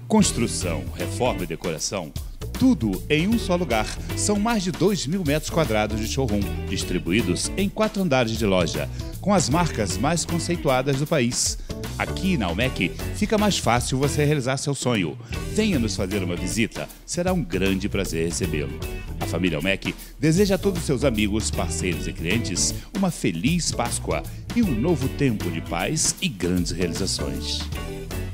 Construção, reforma e decoração, tudo em um só lugar. São mais de 2.000 metros quadrados de showroom, distribuídos em 4 andares de loja, com as marcas mais conceituadas do país. Aqui na Almec fica mais fácil você realizar seu sonho. Venha nos fazer uma visita, será um grande prazer recebê-lo. A família Almec deseja a todos seus amigos, parceiros e clientes uma feliz Páscoa e um novo tempo de paz e grandes realizações.